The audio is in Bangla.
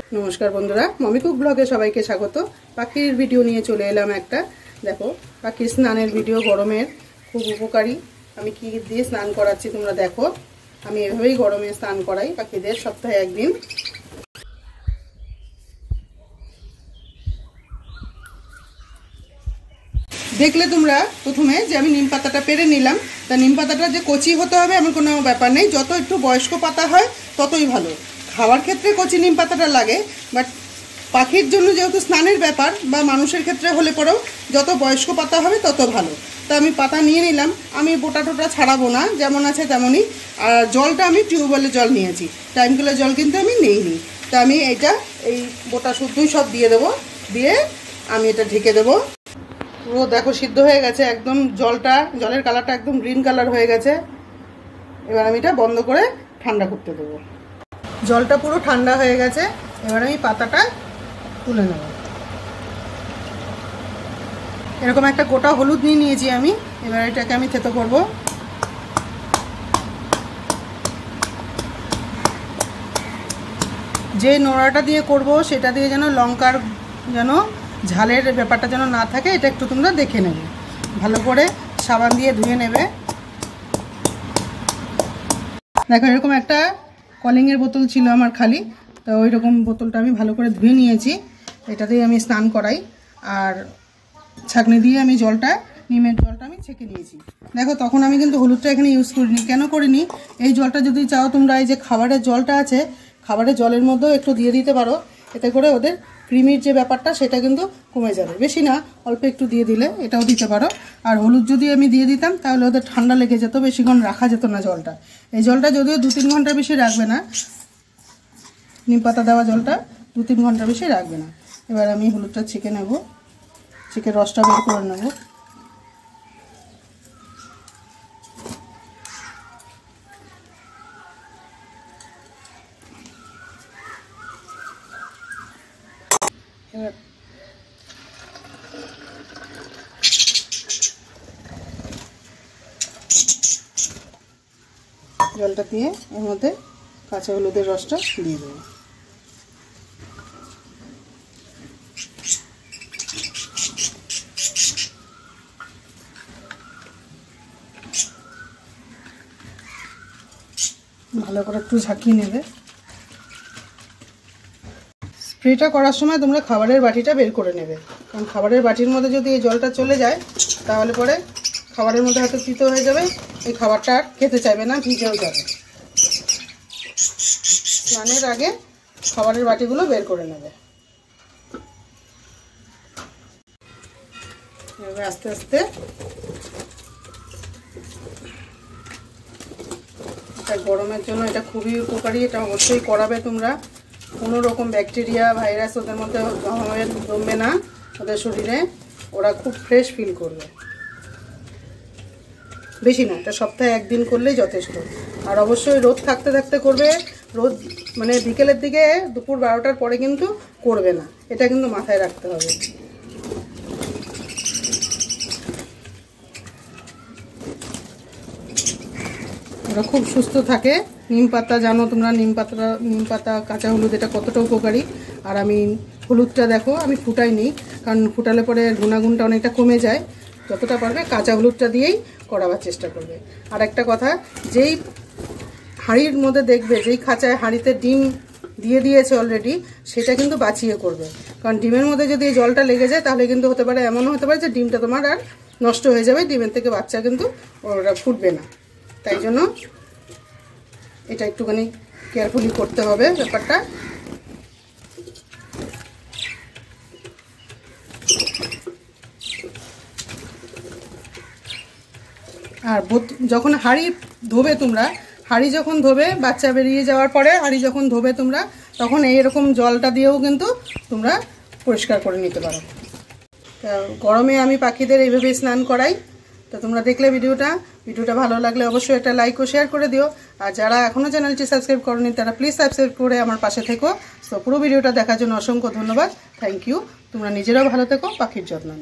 नमस्कार बंधुरा मम्मी कुक ब्लगे सबाइके स्वागत। पाखिर भिडियो निये चले एलाम एकटा। देखो पाखिर स्नानेर भिडियो गरमेर खूब उपकारी। आमी कि दिये स्नान कराच्छि तोमरा देखो। आमी एभाবেই गरमे स्नान कराई पाखिদের सप्ताहे एकदिन। देखले তোমরা প্রথমে যে আমি নিম পাতাটা পেরে নিলাম। তা নিম পাতাটা যে কচি হতে হবে এমন কোনো ব্যাপার নেই, যত একটু বয়স্ক পাতা হয় ততই ভালো। খাওয়ার ক্ষেত্রে কচি নিম পাতাটা লাগে, বাট পাখির জন্য যেহেতু স্নানের ব্যাপার বা মানুষের ক্ষেত্রে হলে পরেও যত বয়স্ক পাতা হবে তত ভালো। তা আমি পাতা নিয়ে নিলাম। আমি বোটা টোটা ছাড়াবো না, যেমন আছে তেমনই। আর জলটা আমি টিউবওয়েলের জল নিয়েছি, টাইম কলের জল কিন্তু আমি নিইনি। তা আমি এটা এই বোটা শুদ্ধই সব দিয়ে দেবো। দিয়ে আমি এটা ঢেকে দেবো। পুরো দেখো সিদ্ধ হয়ে গেছে একদম। জলের কালারটা একদম গ্রিন কালার হয়ে গেছে। এবার আমি এটা বন্ধ করে ঠান্ডা করতে দেবো। জলটা পুরো ঠান্ডা হয়ে গেছে। এবার আমি পাতাটা তুলে নেব। এরকম একটা গোটা হলুদ নিয়ে নিয়েছি আমি। এবার এটাকে আমি থেতো করব। যে নোড়াটা দিয়ে করব সেটা দিয়ে যেন লঙ্কার যেন ঝালের ব্যাপারটা যেন না থাকে, এটা একটু তোমরা দেখে নেবে। ভালো করে সাবান দিয়ে ধুয়ে নেবে। দেখো এরকম একটা কলিংয়ের বোতল ছিল আমার খালি, তো ওই রকম বোতলটা আমি ভালো করে ধুয়ে নিয়েছি। এটাতেই আমি স্নান করাই। আর ছাঁকনি দিয়ে আমি নিমের জলটা আমি ছেঁকে নিয়েছি। দেখো তখন আমি কিন্তু হলুদটা এখানে ইউজ করিনি। কেন করিনি? এই জলটা যদি চাও তোমরা, এই যে খাবারের জলটা আছে, খাবারের জলের মধ্যেও একটু দিয়ে দিতে পারো। এতে করে ওদের ক্রিমির যে ব্যাপারটা সেটা কিন্তু কমে যাবে। বেশি না, অল্প একটু দিয়ে দিলে এটাও দিতে পারো। আর হলুদ যদি আমি দিয়ে দিতাম তাহলে ওদের ঠান্ডা লেগে যেত, বেশিক্ষণ রাখা যেত না জলটা। এই জলটা যদিও 2-3 ঘন্টার বেশি রাখবে না, নিম পাতা দেওয়া জলটা 2-3 ঘন্টার বেশি রাখবে না। এবার আমি হলুদটা ছেঁকে নেব, ছেঁকে রসটা বের করে নেব। এবার জলটা দিয়ে এর মধ্যে কাঁচা হলুদের রসটা দিয়ে দেবো। ভালো করে একটু ঝাঁকিয়ে নেবে। স্প্রেটা করার সময় তোমরা খাবারের বাটিটা বের করে নেবে, কারণ খাবারের বাটির মধ্যে যদি এই জলটা চলে যায় তাহলে পরে খাবারের মধ্যে হয়তো তিতো হয়ে যাবে, এই খাবারটা আর খেতে চাইবে না, ভিজেও যাবে। স্নানের আগে খাবারের বাটিগুলো বের করে নেবে। এভাবে আস্তে আস্তে এটা গরমের জন্য এটা খুবই উপকারী। এটা অবশ্যই করাবে তোমরা। কোনো রকম ব্যাকটেরিয়া ভাইরাস ওদের মধ্যে জমবে না ওদের শরীরে। ওরা খুব ফ্রেশ ফিল করবে। বেশি না, এটা সপ্তাহে একদিন করলেই যথেষ্ট। আর অবশ্যই রোদ থাকতে থাকতে করবে। রোদ মানে বিকেলের দিকে, দুপুর 12টার পরে কিন্তু করবে না। এটা কিন্তু মাথায় রাখতে হবে। ওরা খুব সুস্থ থাকে। নিম পাতা জানো তোমরা, নিম পাতা কাঁচা হলুদ এটা কতটা উপকারী। আর আমি হলুদটা দেখো আমি ফুটাইনি, কারণ ফুটালে পরে গুণাগুণটা অনেকটা কমে যায়। যতটা পারবে কাঁচা হলুদটা দিয়েই করাবার চেষ্টা করবে। আর একটা কথা, যেই হাঁড়ির মধ্যে দেখবে যেই খাঁচায় হাঁড়িতে ডিম দিয়ে দিয়েছে অলরেডি, সেটা কিন্তু বাঁচিয়ে করবে। কারণ ডিমের মধ্যে যদি এই জলটা লেগে যায় তাহলে কিন্তু হতে পারে, এমনও হতে পারে যে ডিমটা তোমার আর নষ্ট হয়ে যাবে, ডিমের থেকে বাচ্চা কিন্তু ওরা ফুটবে না। তাই জন্য এটা একটুখানি কেয়ারফুলি করতে হবে ব্যাপারটা। আর যখন হাঁড়ি ধোবে তোমরা, হাঁড়ি যখন ধোবে বাচ্চা বেরিয়ে যাওয়ার পরে হাঁড়ি যখন ধোবে তোমরা, তখন এইরকম জলটা দিয়েও কিন্তু তোমরা পরিষ্কার করে নিতে পারো। গরমে আমি পাখিদের এইভাবে স্নান করাই। তো তোমরা দেখলে ভিডিওটা ভালো লাগলে অবশ্যই একটা লাইক ও শেয়ার করে দিও। আর যারা এখনও চ্যানেলটি সাবস্ক্রাইব করোনি তারা প্লিজ সাবস্ক্রাইব করে আমার পাশে থেকো। তো পুরো ভিডিওটা দেখার জন্য অসংখ্য ধন্যবাদ। Thank you. তোমরা নিজেরাও ভালো থেকো, পাখির যত্ন।